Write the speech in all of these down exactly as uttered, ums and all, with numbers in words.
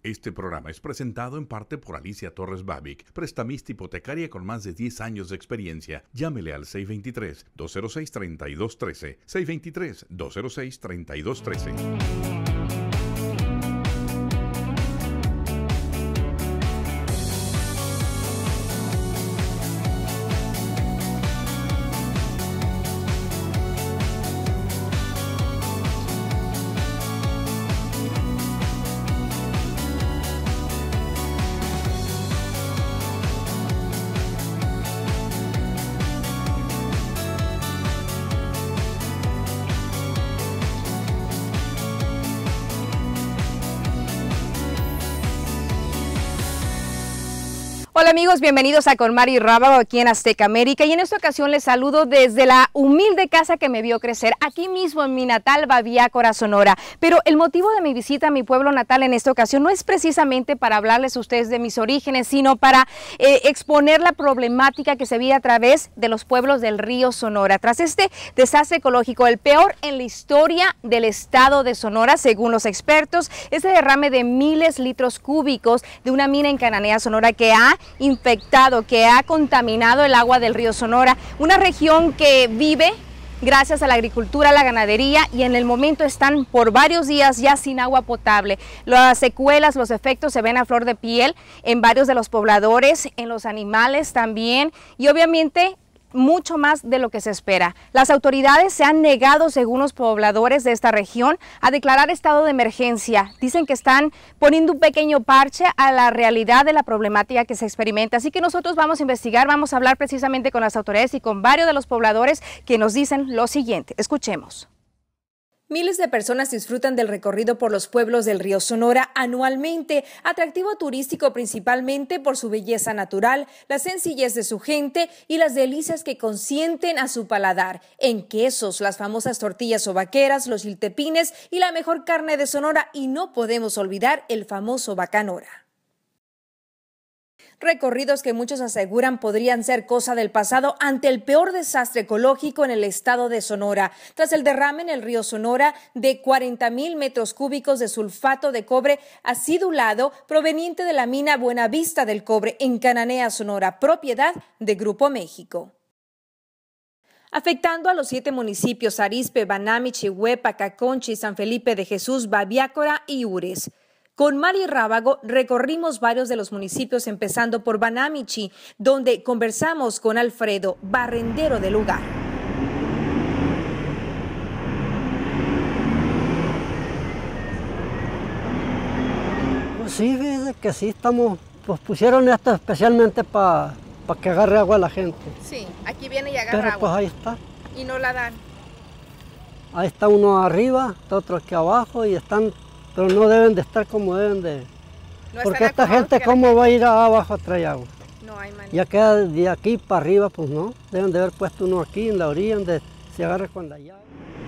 Este programa es presentado en parte por Alicia Torres Babic, prestamista hipotecaria con más de diez años de experiencia. Llámele al seis dos tres, dos cero seis, tres dos uno tres, seis dos tres, dos cero seis, tres dos uno tres. Hola amigos, bienvenidos a Con Mari Rábago aquí en Azteca América, y en esta ocasión les saludo desde la humilde casa que me vio crecer, aquí mismo en mi natal Babiácora, Sonora. Pero el motivo de mi visita a mi pueblo natal en esta ocasión no es precisamente para hablarles a ustedes de mis orígenes, sino para eh, exponer la problemática que se vive a través de los pueblos del río Sonora. Tras este desastre ecológico, el peor en la historia del estado de Sonora, según los expertos, este derrame de miles de litros cúbicos de una mina en Cananea, Sonora, que ha infectado, que ha contaminado el agua del río Sonora, una región que vive gracias a la agricultura, a la ganadería, y en el momento están por varios días ya sin agua potable. Las secuelas, los efectos se ven a flor de piel en varios de los pobladores, en los animales también, y obviamente mucho más de lo que se espera. Las autoridades se han negado, según los pobladores de esta región, a declarar estado de emergencia. Dicen que están poniendo un pequeño parche a la realidad de la problemática que se experimenta. Así que nosotros vamos a investigar, vamos a hablar precisamente con las autoridades y con varios de los pobladores que nos dicen lo siguiente. Escuchemos. Miles de personas disfrutan del recorrido por los pueblos del río Sonora anualmente, atractivo turístico principalmente por su belleza natural, la sencillez de su gente y las delicias que consienten a su paladar. En quesos, las famosas tortillas sobaqueras, los chiltepines y la mejor carne de Sonora, y no podemos olvidar el famoso bacanora. Recorridos que muchos aseguran podrían ser cosa del pasado ante el peor desastre ecológico en el estado de Sonora, tras el derrame en el río Sonora de cuarenta mil metros cúbicos de sulfato de cobre acidulado proveniente de la mina Buenavista del Cobre en Cananea, Sonora, propiedad de Grupo México. Afectando a los siete municipios Arizpe, Banami, Chihuepa, Caconchi, San Felipe de Jesús, Babiácora y Ures. Con Mari Rábago recorrimos varios de los municipios, empezando por Banamichi, donde conversamos con Alfredo, barrendero del lugar. Pues sí, fíjese que sí estamos, pues pusieron esto especialmente para pa que agarre agua la gente. Sí, aquí viene y agarra Pero agua. pues ahí está. Y no la dan. Ahí está uno arriba, está otro aquí abajo y están... Pero no deben de estar como deben de... No, porque esta gente, ¿cómo va a ir abajo a traer agua? No hay manera. Ya queda de aquí para arriba, pues no. Deben de haber puesto uno aquí en la orilla donde se agarra con la llave.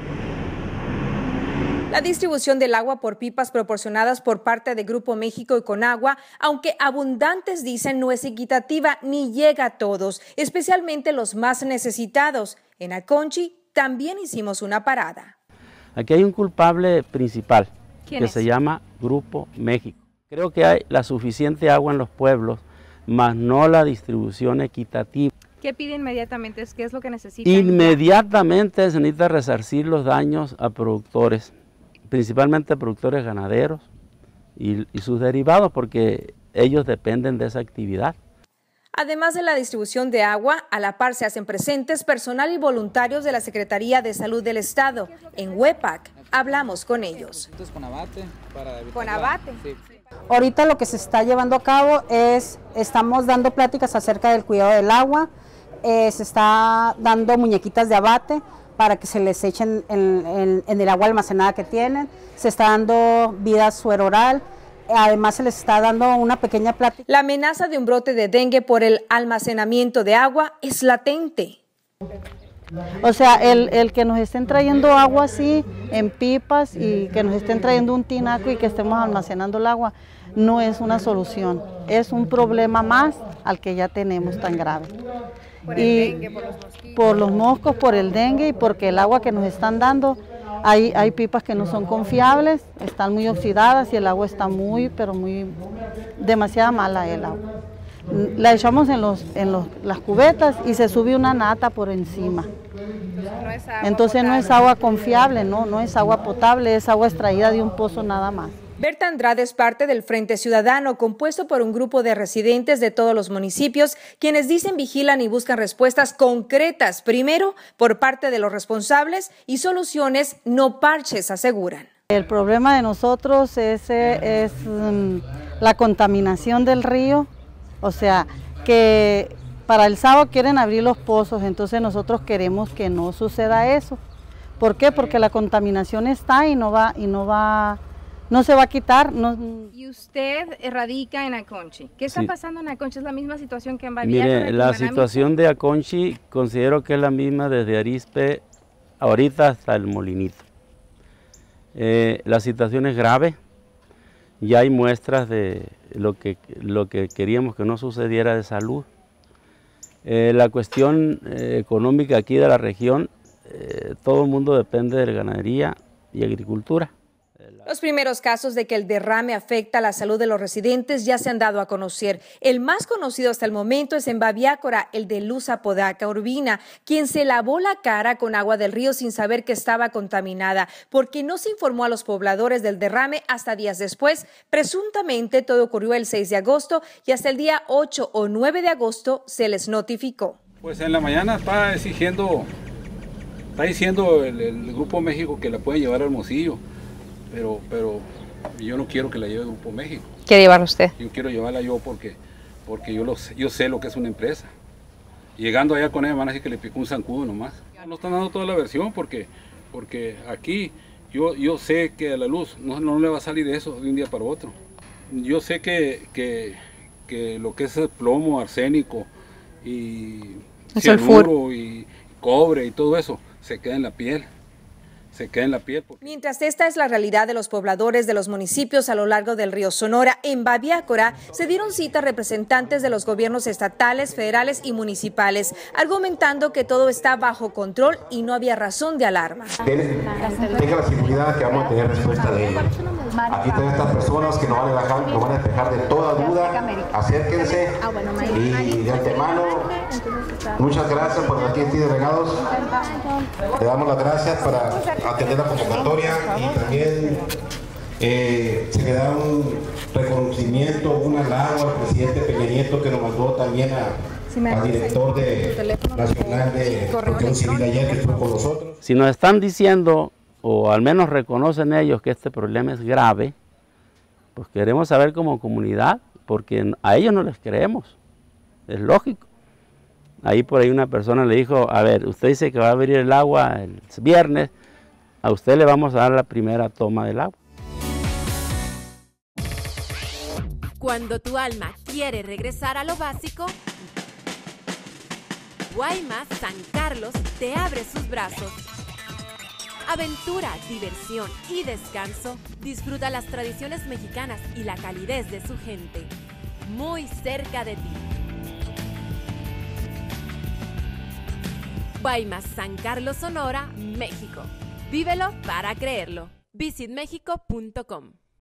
La distribución del agua por pipas proporcionadas por parte de Grupo México y Conagua, aunque abundantes, dicen, no es equitativa ni llega a todos, especialmente los más necesitados. En Aconchi también hicimos una parada. Aquí hay un culpable principal, que es? se llama Grupo México. Creo que hay la suficiente agua en los pueblos, más no la distribución equitativa. ¿Qué pide inmediatamente? ¿Qué es lo que necesita? Inmediatamente se necesita resarcir los daños a productores, principalmente productores ganaderos y, y sus derivados, porque ellos dependen de esa actividad. Además de la distribución de agua, a la par se hacen presentes personal y voluntarios de la Secretaría de Salud del Estado. En Huepac hablamos con ellos. Con abate. Para evitar ¿Con abate? La... Sí. Ahorita lo que se está llevando a cabo es, estamos dando pláticas acerca del cuidado del agua, eh, se está dando muñequitas de abate para que se les echen en, en, en el agua almacenada que tienen, se está dando vida suero oral. Además se les está dando una pequeña plática. La amenaza de un brote de dengue por el almacenamiento de agua es latente. O sea, el, el que nos estén trayendo agua así en pipas y que nos estén trayendo un tinaco y que estemos almacenando el agua no es una solución, es un problema más al que ya tenemos tan grave. Por el y dengue, por los mosquitos. Por los moscos, por el dengue y porque el agua que nos están dando Hay, hay pipas que no son confiables, están muy oxidadas y el agua está muy, pero muy, demasiado mala el agua. La echamos en, los, en los, las cubetas y se sube una nata por encima. No es agua Entonces potable. no es agua confiable, no, no es agua potable, es agua extraída de un pozo nada más. Berta Andrade es parte del Frente Ciudadano, compuesto por un grupo de residentes de todos los municipios, quienes dicen vigilan y buscan respuestas concretas, primero por parte de los responsables y soluciones, no parches, aseguran. El problema de nosotros es, es um, la contaminación del río, o sea, que para el sábado quieren abrir los pozos, entonces nosotros queremos que no suceda eso. ¿Por qué? Porque la contaminación está y no va, y no va, no se va a quitar. No. Y usted radica en Aconchi. ¿Qué está sí. pasando en Aconchi? ¿Es la misma situación que en Baviera? Mire, la situación de Aconchi considero que es la misma desde Arizpe ahorita hasta el Molinito. Eh, la situación es grave, ya hay muestras de lo que, lo que queríamos que no sucediera de salud. Eh, la cuestión eh, económica aquí de la región, eh, todo el mundo depende de la ganadería y agricultura. Los primeros casos de que el derrame afecta a la salud de los residentes ya se han dado a conocer. El más conocido hasta el momento es en Baviácora, el de Luz Apodaca Urbina, quien se lavó la cara con agua del río sin saber que estaba contaminada, porque no se informó a los pobladores del derrame hasta días después. Presuntamente todo ocurrió el seis de agosto y hasta el día ocho o nueve de agosto se les notificó. Pues en la mañana está exigiendo, está diciendo el, el Grupo México que la pueden llevar a Hermosillo. Pero, pero yo no quiero que la lleve el Grupo México. ¿Quiere llevarla usted? Yo quiero llevarla yo porque, porque yo, lo sé, yo sé lo que es una empresa. Llegando allá con ella van a decir que le picó un zancudo nomás. No están dando toda la versión porque, porque aquí yo, yo sé que a la luz no, no le va a salir eso de un día para otro. Yo sé que, que, que lo que es el plomo, arsénico y cianuro y cobre y todo eso se queda en la piel. se queda en la piel. Porque... Mientras esta es la realidad de los pobladores de los municipios a lo largo del río Sonora, en Baviácora se dieron cita representantes de los gobiernos estatales, federales y municipales, argumentando que todo está bajo control y no había razón de alarma. Tenga la seguridad que vamos a tener respuesta de ella. Aquí están estas personas que nos van a dejar, nos van a despejar de toda duda. Acérquense y de antemano, muchas gracias por aquí en Ti de Regados. Le damos las gracias para atender la convocatoria y también eh, se le da un reconocimiento, un halago al presidente Peña Nieto que nos mandó también a, al director de, nacional de Protección Civil ayer que estuvo con nosotros. Si nos están diciendo, o al menos reconocen ellos que este problema es grave, pues queremos saber como comunidad, porque a ellos no les creemos, es lógico. Ahí por ahí una persona le dijo, a ver, usted dice que va a abrir el agua el viernes, a usted le vamos a dar la primera toma del agua. Cuando tu alma quiere regresar a lo básico, Guaymas San Carlos te abre sus brazos. Aventura, diversión y descanso, disfruta las tradiciones mexicanas y la calidez de su gente, muy cerca de ti. Guaymas San Carlos, Sonora, México. Vívelo para creerlo. visit mexico punto com.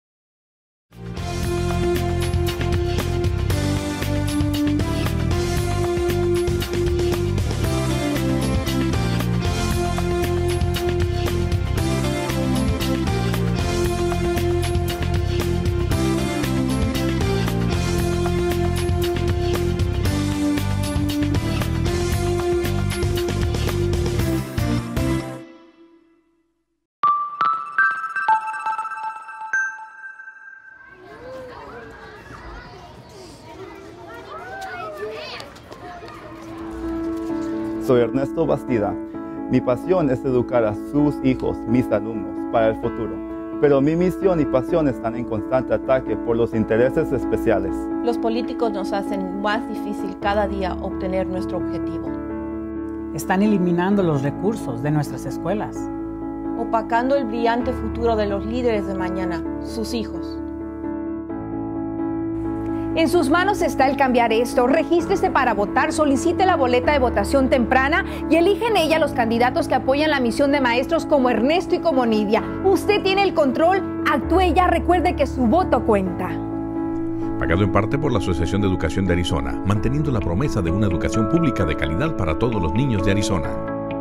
Soy Ernesto Bastida. Mi pasión es educar a sus hijos, mis alumnos, para el futuro. Pero mi misión y pasión están en constante ataque por los intereses especiales. Los políticos nos hacen más difícil cada día obtener nuestro objetivo. Están eliminando los recursos de nuestras escuelas. Opacando el brillante futuro de los líderes de mañana, sus hijos. En sus manos está el cambiar esto. Regístrese para votar, solicite la boleta de votación temprana y elige en ella los candidatos que apoyan la misión de maestros como Ernesto y como Nidia. Usted tiene el control, actúe ya, recuerde que su voto cuenta. Pagado en parte por la Asociación de Educación de Arizona, manteniendo la promesa de una educación pública de calidad para todos los niños de Arizona.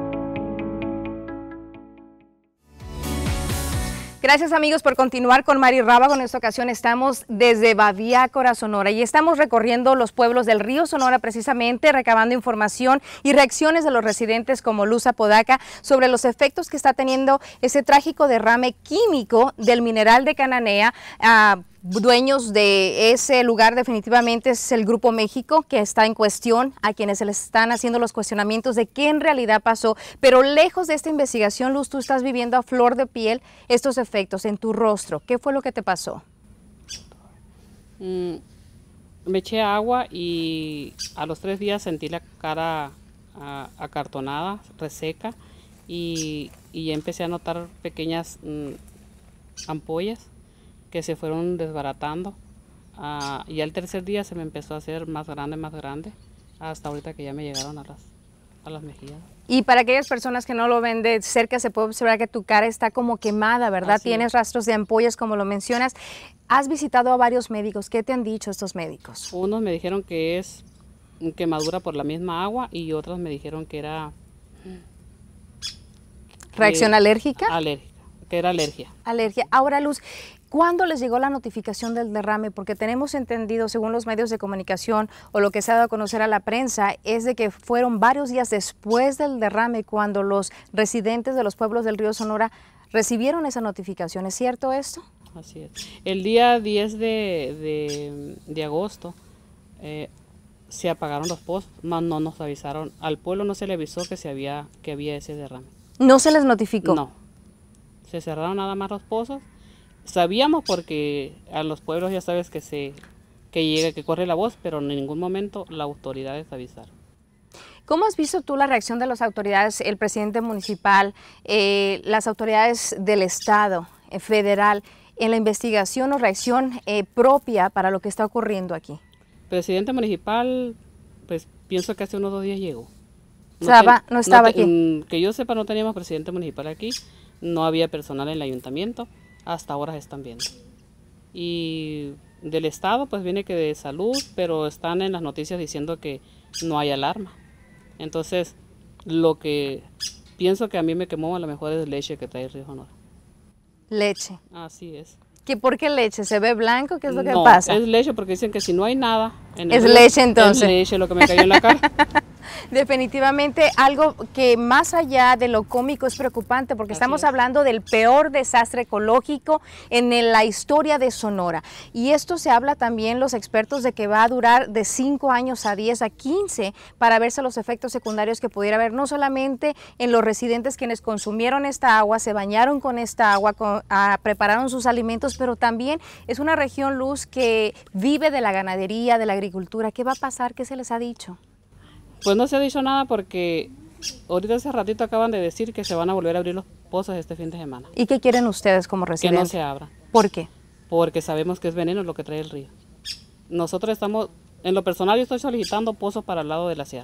Gracias amigos por continuar con Mari Rábago. En esta ocasión estamos desde Bavíacora, Sonora, y estamos recorriendo los pueblos del río Sonora precisamente, recabando información y reacciones de los residentes como Luz Apodaca sobre los efectos que está teniendo ese trágico derrame químico del mineral de Cananea. Uh, Dueños de ese lugar definitivamente es el Grupo México, que está en cuestión, a quienes se les están haciendo los cuestionamientos de qué en realidad pasó. Pero lejos de esta investigación, Luz, tú estás viviendo a flor de piel estos efectos en tu rostro. ¿Qué fue lo que te pasó? Mm, me eché agua y a los tres días sentí la cara uh, acartonada, reseca, y, y ya empecé a notar pequeñas mm, ampollas que se fueron desbaratando, uh, y al tercer día se me empezó a hacer más grande, más grande, hasta ahorita que ya me llegaron a las, a las mejillas. Y para aquellas personas que no lo ven de cerca, se puede observar que tu cara está como quemada, ¿verdad? Así Tienes es. rastros de ampollas, como lo mencionas. Has visitado a varios médicos. ¿Qué te han dicho estos médicos? Unos me dijeron que es quemadura por la misma agua y otros me dijeron que era... ¿Reacción que, alérgica? Alérgica, que era alergia. Alergia. Ahora, Luz, ¿cuándo les llegó la notificación del derrame? Porque tenemos entendido, según los medios de comunicación o lo que se ha dado a conocer a la prensa, es de que fueron varios días después del derrame cuando los residentes de los pueblos del río Sonora recibieron esa notificación. ¿Es cierto esto? Así es. El día diez de, de, de agosto eh, se apagaron los pozos, más no nos avisaron. Al pueblo no se le avisó que, se había, que había ese derrame. ¿No se les notificó? No. Se cerraron nada más los pozos. Sabíamos porque a los pueblos ya sabes que se que llega, que corre la voz, pero en ningún momento las autoridades avisaron. ¿Cómo has visto tú la reacción de las autoridades, el presidente municipal, eh, las autoridades del estado, eh, federal, en la investigación o reacción eh, propia para lo que está ocurriendo aquí? Presidente municipal, pues pienso que hace unos dos días llegó. No, Estaba, no estaba no te, aquí. Que yo sepa, no teníamos presidente municipal aquí, no había personal en el ayuntamiento. Hasta ahora se están viendo. Y del estado pues viene que de salud, pero están en las noticias diciendo que no hay alarma. Entonces lo que pienso que a mí me quemó a lo mejor es leche que trae el río Sonora. Leche. Así es. ¿Qué, ¿Por qué leche? ¿Se ve blanco? ¿Qué es lo que no, pasa? Es leche porque dicen que si no hay nada en el es río, leche entonces. Es leche lo que me cayó en la cara. Definitivamente algo que más allá de lo cómico es preocupante porque Así estamos es. hablando del peor desastre ecológico en la historia de Sonora. Y esto se habla también los expertos de que va a durar de cinco años a diez a quince para verse los efectos secundarios que pudiera haber, no solamente en los residentes quienes consumieron esta agua, se bañaron con esta agua, con, a, prepararon sus alimentos, pero también es una región, Luz, que vive de la ganadería, de la agricultura. ¿Qué va a pasar? ¿Qué se les ha dicho? Pues no se ha dicho nada porque ahorita hace ratito acaban de decir que se van a volver a abrir los pozos este fin de semana. ¿Y qué quieren ustedes como residentes? Que no se abran. ¿Por qué? Porque sabemos que es veneno lo que trae el río. Nosotros estamos, en lo personal yo estoy solicitando pozos para el lado de la sierra.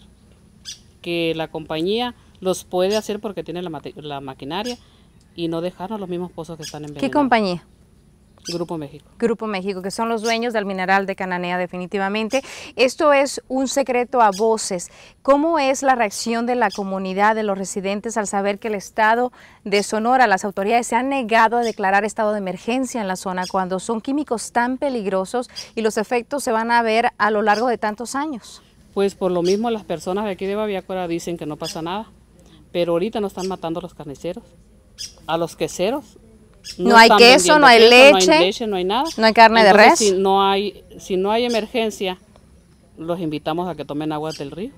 Que la compañía los puede hacer porque tiene la, la maquinaria y no dejarnos los mismos pozos que están envenenados. ¿Qué compañía? Grupo México. Grupo México, que son los dueños del mineral de Cananea definitivamente. Esto es un secreto a voces. ¿Cómo es la reacción de la comunidad, de los residentes al saber que el estado de Sonora, las autoridades se han negado a declarar estado de emergencia en la zona cuando son químicos tan peligrosos y los efectos se van a ver a lo largo de tantos años? Pues por lo mismo las personas de aquí de Bavíacora dicen que no pasa nada, pero ahorita no están matando a los carniceros, a los queseros. No, no hay queso, no hay queso, leche, no hay leche, no hay nada. No hay carne Entonces, de res. Si no hay, si no hay emergencia, los invitamos a que tomen agua del río.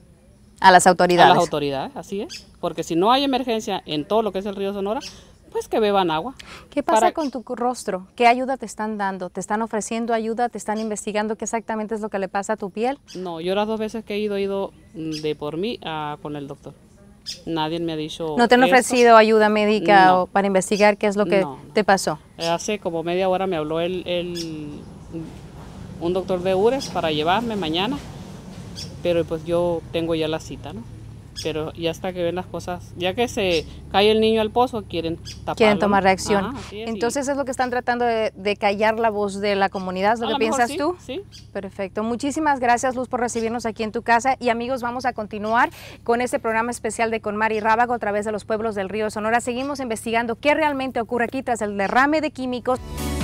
A las autoridades. A las autoridades, así es. Porque si no hay emergencia en todo lo que es el río Sonora, pues que beban agua. ¿Qué pasa para... con tu rostro? ¿Qué ayuda te están dando? ¿Te están ofreciendo ayuda? ¿Te están investigando qué exactamente es lo que le pasa a tu piel? No, yo las dos veces que he ido, he ido de por mí a, con el doctor. Nadie me ha dicho... ¿No te han eso. ofrecido ayuda médica no. o para investigar qué es lo que no, no. te pasó? Hace como media hora me habló el, el un doctor de URES para llevarme mañana, pero pues yo tengo ya la cita, ¿no? Pero ya hasta que ven las cosas, ya que se cae el niño al pozo, quieren taparlo. Quieren tomar reacción. Ajá, es, Entonces es lo que están tratando de, de callar la voz de la comunidad, ¿es lo que piensas sí, tú? Sí. Perfecto. Muchísimas gracias, Luz, por recibirnos aquí en tu casa. Y amigos, vamos a continuar con este programa especial de Con Mari Rábago a través de los pueblos del río Sonora. Seguimos investigando qué realmente ocurre aquí tras el derrame de químicos.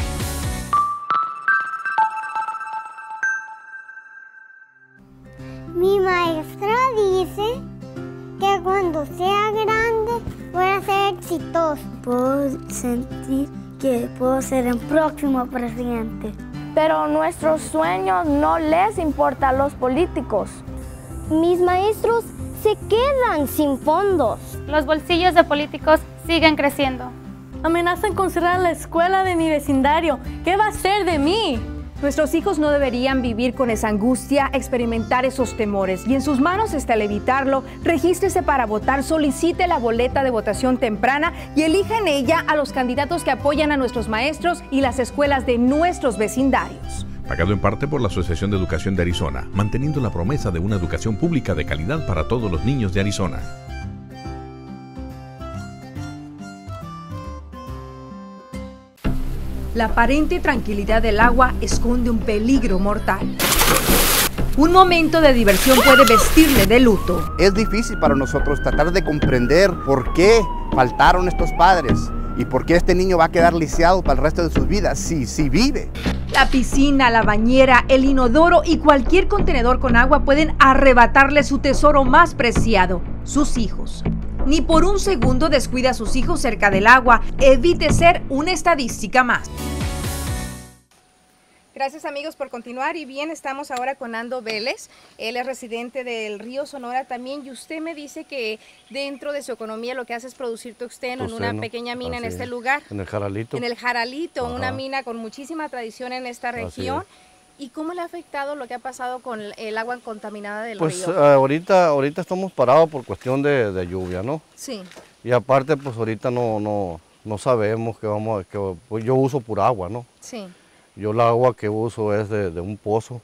Mi maestra dice que cuando sea grande voy a ser exitoso. Puedo sentir que puedo ser el próximo presidente. Pero nuestros sueños no les importan a los políticos. Mis maestros se quedan sin fondos. Los bolsillos de políticos siguen creciendo. Amenazan con cerrar la escuela de mi vecindario. ¿Qué va a ser de mí? Nuestros hijos no deberían vivir con esa angustia, experimentar esos temores. Y en sus manos está el evitarlo. Regístrese para votar, solicite la boleta de votación temprana y elija en ella a los candidatos que apoyan a nuestros maestros y las escuelas de nuestros vecindarios. Pagado en parte por la Asociación de Educación de Arizona, manteniendo la promesa de una educación pública de calidad para todos los niños de Arizona. La aparente tranquilidad del agua esconde un peligro mortal. Un momento de diversión puede vestirle de luto. Es difícil para nosotros tratar de comprender por qué faltaron estos padres y por qué este niño va a quedar lisiado para el resto de sus vidas si, si vive. La piscina, la bañera, el inodoro y cualquier contenedor con agua pueden arrebatarle su tesoro más preciado, sus hijos. Ni por un segundo descuida a sus hijos cerca del agua. Evite ser una estadística más. Gracias amigos por continuar y bien, estamos ahora con Ando Vélez, él es residente del río Sonora también y usted me dice que dentro de su economía lo que hace es producir tuxteno, tuxteno en una pequeña mina en este lugar. En el Jaralito. En el Jaralito, Ajá. Una mina con muchísima tradición en esta región. ¿Y cómo le ha afectado lo que ha pasado con el agua contaminada del pues, río? Pues uh, ahorita, ahorita estamos parados por cuestión de, de lluvia, ¿no? Sí. Y aparte pues ahorita no, no, no sabemos que vamos, que pues, yo uso pura agua, ¿no? Sí. Yo el agua que uso es de, de un pozo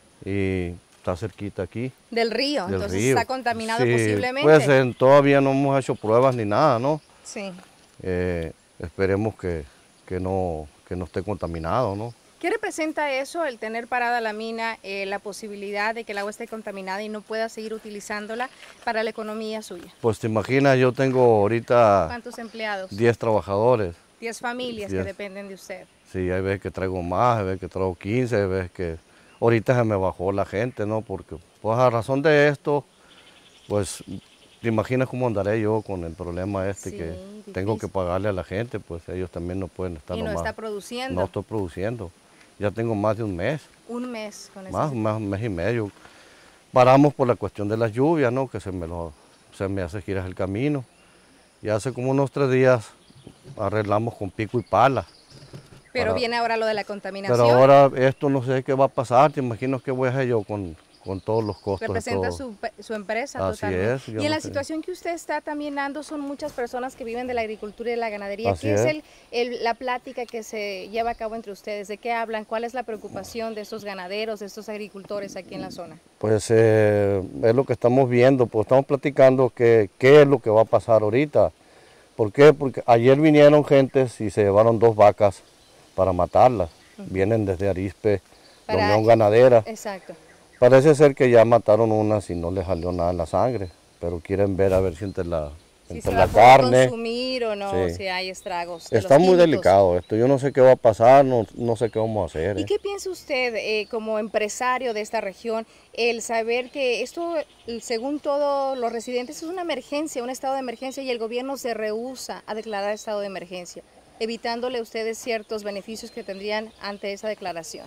y está cerquita aquí. Del río, del entonces río. Está contaminado sí, posiblemente. Pues eh, todavía no hemos hecho pruebas ni nada, ¿no? Sí. Eh, esperemos que, que, no, que no esté contaminado, ¿no? ¿Qué representa eso, el tener parada la mina, eh, la posibilidad de que el agua esté contaminada y no pueda seguir utilizándola para la economía suya? Pues te imaginas, yo tengo ahorita... ¿Cuántos empleados? diez trabajadores. diez familias diez. que dependen de usted. Sí, hay veces que traigo más, hay veces que traigo quince, hay veces que... Ahorita se me bajó la gente, ¿no? Porque pues a razón de esto, pues te imaginas cómo andaré yo con el problema este sí, que difícil. Tengo que pagarle a la gente, pues ellos también no pueden estar... ¿Y no nomás. está produciendo? No estoy produciendo. Ya tengo más de un mes. Un mes con eso. Más, más un mes y medio. Paramos por la cuestión de las lluvias, ¿no? Que se me, lo, se me hace girar el camino. Y hace como unos tres días arreglamos con pico y pala. Pero para, viene ahora lo de la contaminación. Pero ahora esto no sé qué va a pasar, te imagino qué voy a hacer yo con, con todos los costos. Representa todo. Su, su empresa Así totalmente. Es, y en no la sé. situación que usted está también dando son muchas personas que viven de la agricultura y de la ganadería. Así ¿Qué es, es. el, el, la plática que se lleva a cabo entre ustedes? ¿De qué hablan? ¿Cuál es la preocupación de estos ganaderos, de estos agricultores aquí en la zona? Pues eh, es lo que estamos viendo, pues estamos platicando que, qué es lo que va a pasar ahorita. ¿Por qué? Porque ayer vinieron gentes y se llevaron dos vacas para matarlas. Uh-huh. Vienen desde Arizpe, para... Unión Ganadera. Exacto. Parece ser que ya mataron unas y no les salió nada en la sangre, pero quieren ver a ver si entre la, si entre se la va carne. A consumir o no, sí. Si hay estragos. De Está los muy químicos. delicado esto, yo no sé qué va a pasar, no, no sé qué vamos a hacer. ¿Y eh. qué piensa usted eh, como empresario de esta región, el saber que esto, según todos los residentes, es una emergencia, un estado de emergencia y el gobierno se rehúsa a declarar estado de emergencia, evitándole a ustedes ciertos beneficios que tendrían ante esa declaración?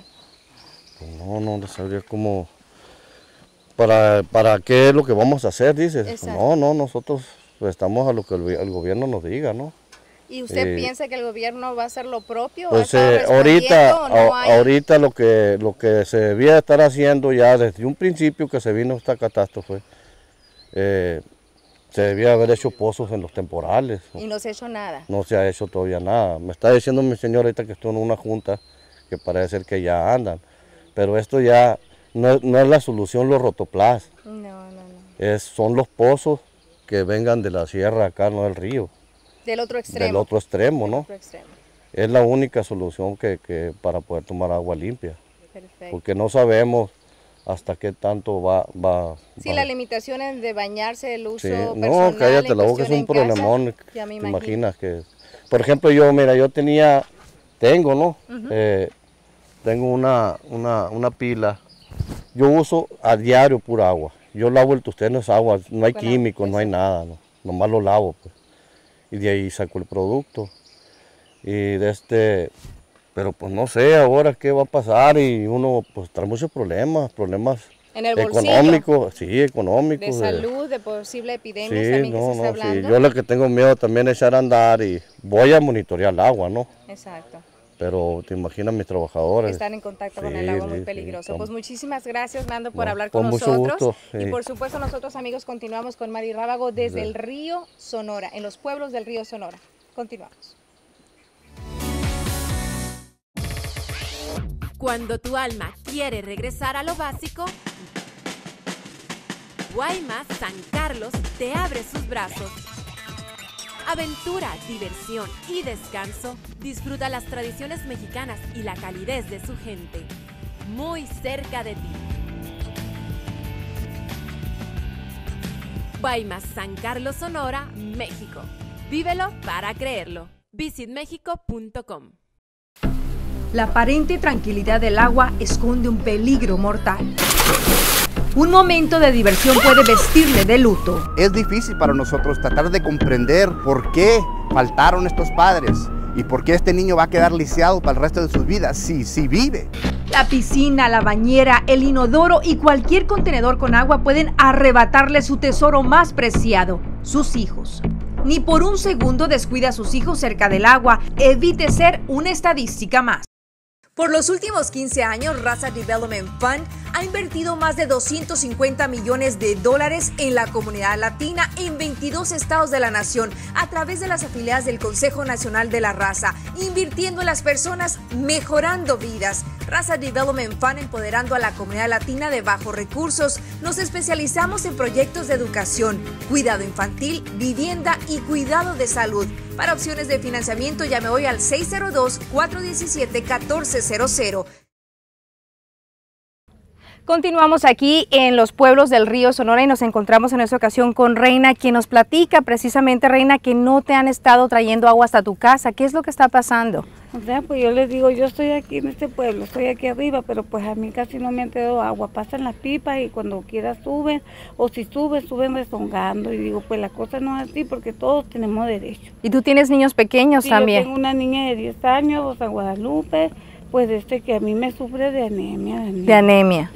No, no, no sabría cómo... ¿Para, ¿Para qué es lo que vamos a hacer, dices? Exacto. No, no, nosotros estamos a lo que el, el gobierno nos diga, ¿no? ¿Y usted eh, piensa que el gobierno va a hacer lo propio? Pues eh, ahorita, no a, hay... ahorita lo que, lo que se debía estar haciendo ya desde un principio que se vino esta catástrofe, eh, se debía haber hecho pozos en los temporales. Y no se ha hecho nada. No se ha hecho todavía nada. Me está diciendo mi señora ahorita que estoy en una junta que parece ser que ya andan. pero esto ya no, no es la solución los rotoplas. No, no, no. Es, son los pozos que vengan de la sierra acá, no del río. Del otro extremo. Del otro extremo, ¿no? Otro extremo. Es la única solución que, que para poder tomar agua limpia. Perfecto. Porque no sabemos hasta qué tanto va... va sí, va. las limitaciones de bañarse, el uso sí. personal. No, cállate la boca, es un problemón. Ya me te imaginas que... Por ejemplo, yo, mira, yo tenía, tengo, ¿no? Uh-huh. eh, tengo una, una, una pila. Yo uso a diario pura agua. Yo lavo el tustero, no es agua, no hay bueno, químicos, pues, no hay nada, no. Nomás lo lavo, pues. Y de ahí saco el producto. Y de este... Pero pues no sé ahora qué va a pasar y uno pues trae muchos problemas, problemas ¿En el bolsillo? Económicos, sí, económicos. De salud, de, de posible epidemia sí, también no, que se está no, hablando. Sí. Yo lo que tengo miedo también es echar a andar y voy a monitorear el agua, ¿no? Exacto. Pero te imaginas mis trabajadores. Están en contacto sí, con el agua, muy peligroso. Sí, pues muchísimas gracias, Nando, por no, hablar con, con nosotros. Mucho gusto, sí. Y por supuesto nosotros, amigos, continuamos con Mari Rábago desde sí. el río Sonora, en los pueblos del río Sonora. Continuamos. Cuando tu alma quiere regresar a lo básico, Guaymas San Carlos te abre sus brazos. Aventura, diversión y descanso. Disfruta las tradiciones mexicanas y la calidez de su gente. Muy cerca de ti. Guaymas San Carlos, Sonora, México. Vívelo para creerlo. visit mexico punto com. La aparente tranquilidad del agua esconde un peligro mortal. Un momento de diversión puede vestirle de luto. Es difícil para nosotros tratar de comprender por qué faltaron estos padres y por qué este niño va a quedar lisiado para el resto de sus vidas si, si vive. La piscina, la bañera, el inodoro y cualquier contenedor con agua pueden arrebatarle su tesoro más preciado, sus hijos. Ni por un segundo descuida a sus hijos cerca del agua, evite ser una estadística más. Por los últimos quince años, Raza Development Fund ha invertido más de doscientos cincuenta millones de dólares en la comunidad latina en veintidós estados de la nación a través de las afiliadas del Consejo Nacional de la Raza, invirtiendo en las personas, mejorando vidas. Raza Development Fund empoderando a la comunidad latina de bajos recursos. Nos especializamos en proyectos de educación, cuidado infantil, vivienda y cuidado de salud. Para opciones de financiamiento, llame hoy al seis cero dos, cuatro uno siete, uno cuatro cero cero. Continuamos aquí en los pueblos del río Sonora y nos encontramos en esta ocasión con Reina, quien nos platica precisamente, Reina, que no te han estado trayendo agua hasta tu casa. ¿Qué es lo que está pasando? O sea, pues yo les digo, yo estoy aquí en este pueblo, estoy aquí arriba, pero pues a mí casi no me han traído agua. Pasan las pipas y cuando quiera suben, o si suben, suben rezongando. Y digo, pues la cosa no es así porque todos tenemos derecho. ¿Y tú tienes niños pequeños sí, también? Yo tengo una niña de diez años, San Guadalupe, pues este que a mí me sufre de anemia. De anemia. De anemia.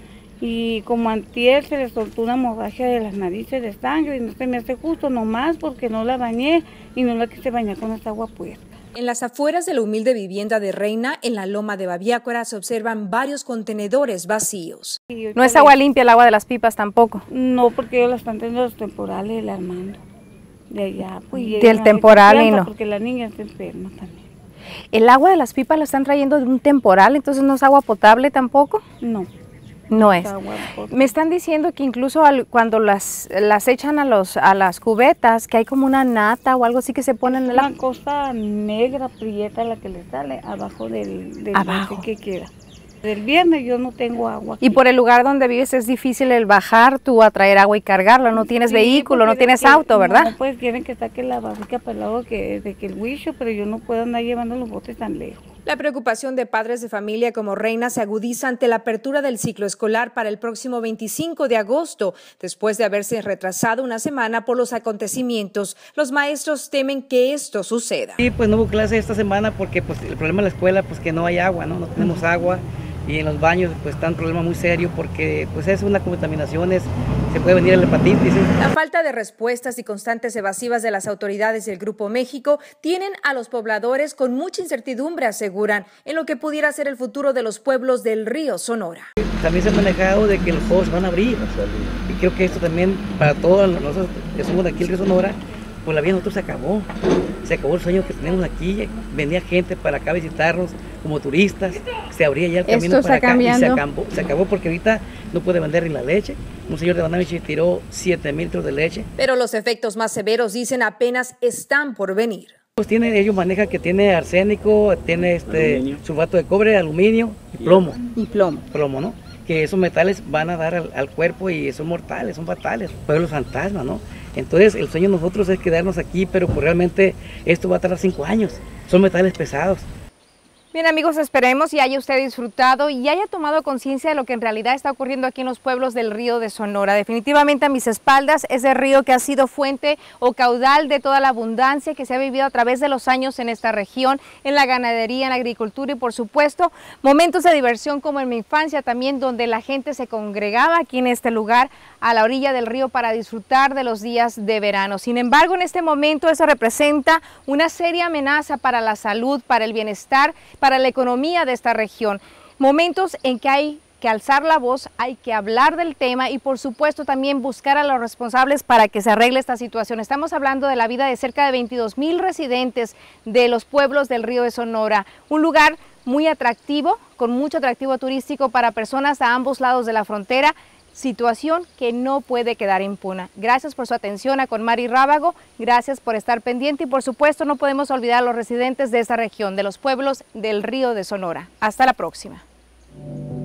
Y como antier se le soltó una hemorragia de las narices de sangre y no se me hace justo nomás porque no la bañé y no la quise bañar con esa agua puesta. En las afueras de la humilde vivienda de Reina, en la loma de Babiácora, se observan varios contenedores vacíos. ¿No es agua limpia el agua de las pipas tampoco? No, porque ellos la están teniendo los temporales del Armando. De allá, pues. Del temporal y no. Porque la niña está enferma también. ¿El agua de las pipas la están trayendo de un temporal, entonces no es agua potable tampoco? No. No es. Me están diciendo que incluso al, cuando las, las echan a, los, a las cubetas, que hay como una nata o algo así que se ponen en la... Una cosa negra, prieta la que le sale abajo del, del abajo que queda. Del viernes yo no tengo agua aquí. Y por el lugar donde vives es difícil el bajar tú a traer agua y cargarla, no tienes sí, vehículo, no tienes que, auto, ¿verdad? No, pues quieren que saque la barrica para el lado que, de que el huicho, pero yo no puedo andar llevando los botes tan lejos. La preocupación de padres de familia como Reina se agudiza ante la apertura del ciclo escolar para el próximo veinticinco de agosto. Después de haberse retrasado una semana por los acontecimientos, los maestros temen que esto suceda. Sí, pues no hubo clase esta semana porque pues, el problema de la escuela pues que no hay agua, no, no tenemos agua. Y en los baños pues está un problema muy serio porque pues es una contaminación, es, se puede venir el hepatitis. ¿sí? La falta de respuestas y constantes evasivas de las autoridades del Grupo México tienen a los pobladores con mucha incertidumbre, aseguran, en lo que pudiera ser el futuro de los pueblos del río Sonora. También se ha manejado de que los juegos van a abrir y creo que esto también para todos nosotros que somos de aquí el río Sonora pues la vida de nosotros se acabó. Se acabó el sueño que tenemos aquí, venía gente para acá a visitarnos como turistas, se abría ya el camino Esto para está acá cambiando. y se acabó, se acabó porque ahorita no puede vender ni la leche. Un señor de Banamichi tiró siete mil litros de leche. Pero los efectos más severos, dicen, apenas están por venir. Pues tiene, ellos manejan que tiene arsénico, tiene este sulfato de cobre, aluminio y plomo. Y plomo. Plomo, ¿no? Que esos metales van a dar al, al cuerpo y son mortales, son fatales, pueblos fantasmas, ¿no? Entonces el sueño de nosotros es quedarnos aquí, pero pues realmente esto va a tardar cinco años, son metales pesados. Bien, amigos, esperemos y haya usted disfrutado y haya tomado conciencia de lo que en realidad está ocurriendo aquí en los pueblos del río de Sonora. Definitivamente a mis espaldas ese río que ha sido fuente o caudal de toda la abundancia que se ha vivido a través de los años en esta región, en la ganadería, en la agricultura y por supuesto momentos de diversión como en mi infancia también, donde la gente se congregaba aquí en este lugar a la orilla del río para disfrutar de los días de verano. Sin embargo, en este momento eso representa una seria amenaza para la salud, para el bienestar, para la economía de esta región. Momentos en que hay que alzar la voz, hay que hablar del tema y por supuesto también buscar a los responsables para que se arregle esta situación. Estamos hablando de la vida de cerca de veintidós mil residentes de los pueblos del río de Sonora, un lugar muy atractivo, con mucho atractivo turístico para personas a ambos lados de la frontera, situación que no puede quedar impune. Gracias por su atención a Con Mari Rábago, gracias por estar pendiente y por supuesto no podemos olvidar a los residentes de esta región, de los pueblos del río de Sonora. Hasta la próxima.